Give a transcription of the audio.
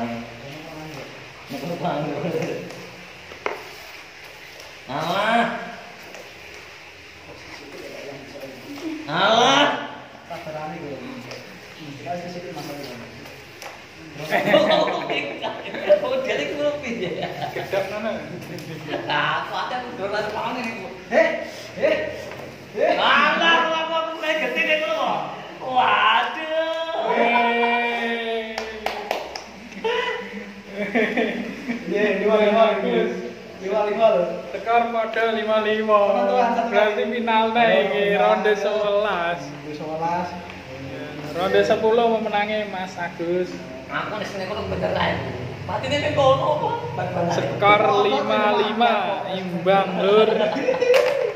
Nek bang. Alah. Alah. Sabarane kowe. Kita sisik masalah. Oh, jadi kulo piye? Gedap mana? Aku ada dolan pangan iku. Alah, aku mulai gede nek kulo. Waduh. Ye, 55 Gus. 55 lho. Skor padha 5-5. Berarti finalnya iki ronde 11. 11. Ronde 10 memenangi Mas Agus. Aku nek sene kono bener ae. Patine ning kono apa? Skor 5-5 imbang lur.